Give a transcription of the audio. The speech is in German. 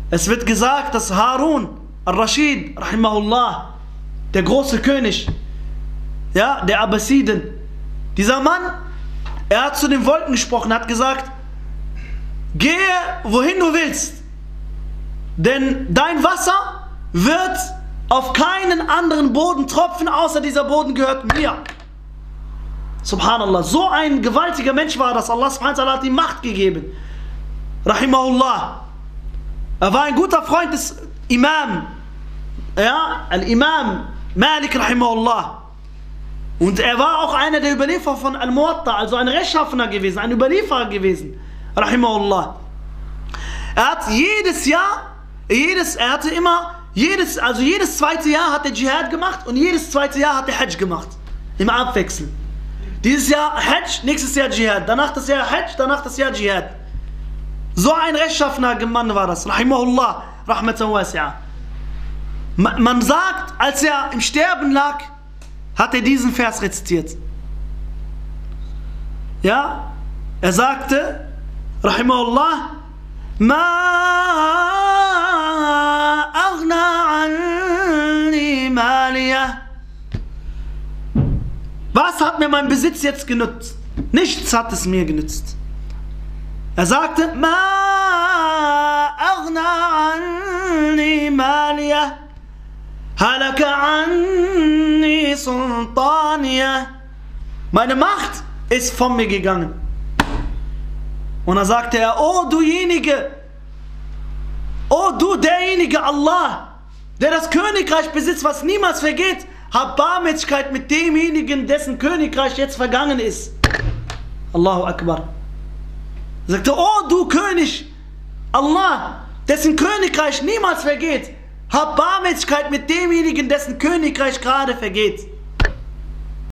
Es wird gesagt, dass Harun al-Rashid, rahimahullah, der große König, ja, der Abbasiden, dieser Mann, er hat zu den Wolken gesprochen, hat gesagt, gehe wohin du willst, denn dein Wasser wird auf keinen anderen Boden tropfen, außer dieser Boden gehört mir. Subhanallah, so ein gewaltiger Mensch war das. Allah subhanahu wa ta'ala hat ihm Macht gegeben. Rahimahullah. Er war ein guter Freund des Imam, ja, Al-Imam Malik rahimahullah. Und er war auch einer der Überlieferer von Al-Muwatta, also ein Rechtschaffener gewesen, ein Überlieferer gewesen, rahimahullah. Er hat jedes Jahr, jedes zweite Jahr hat er Dschihad gemacht und jedes zweite Jahr hat er Hajj gemacht. Im Abwechseln. Dieses Jahr Hajj, nächstes Jahr Dschihad, danach das Jahr Hajj, danach das Jahr Dschihad. So ein rechtschaffener Mann war das, rahimahullah, rahmatan wasi'a. Man sagt, als er im Sterben lag, hat er diesen Vers rezitiert. Ja, er sagte, rahimahullah, Ma aghna anni maliya. Was hat mir mein Besitz jetzt genützt? Nichts hat es mir genützt. Er sagte, Ma aghna anni maliya, halaka anni sultaniya. Meine Macht ist von mir gegangen. Und dann sagte er, oh derjenige, Allah, der das Königreich besitzt, was niemals vergeht, hab Barmherzigkeit mit demjenigen, dessen Königreich jetzt vergangen ist. Allahu Akbar. Er sagte, oh du König, Allah, dessen Königreich niemals vergeht, hab Barmherzigkeit mit demjenigen, dessen Königreich gerade vergeht.